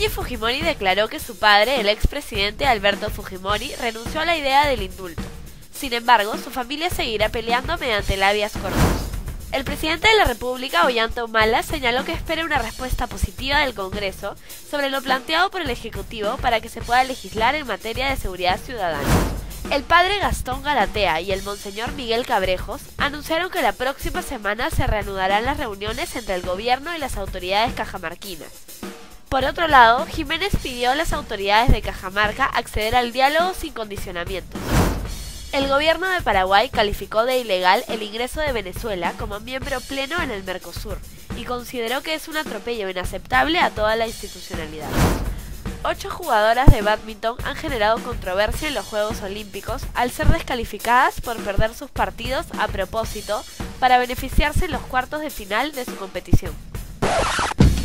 Miki Fujimori declaró que su padre, el expresidente Alberto Fujimori, renunció a la idea del indulto. Sin embargo, su familia seguirá peleando mediante el habeas corpus. El presidente de la República, Ollanta Humala, señaló que espera una respuesta positiva del Congreso sobre lo planteado por el Ejecutivo para que se pueda legislar en materia de seguridad ciudadana. El padre Gastón Garatea y el monseñor Miguel Cabrejos anunciaron que la próxima semana se reanudarán las reuniones entre el gobierno y las autoridades cajamarquinas. Por otro lado, Jiménez pidió a las autoridades de Cajamarca acceder al diálogo sin condicionamientos. El gobierno de Paraguay calificó de ilegal el ingreso de Venezuela como miembro pleno en el Mercosur y consideró que es un atropello inaceptable a toda la institucionalidad. 8 jugadoras de bádminton han generado controversia en los Juegos Olímpicos al ser descalificadas por perder sus partidos a propósito para beneficiarse en los cuartos de final de su competición.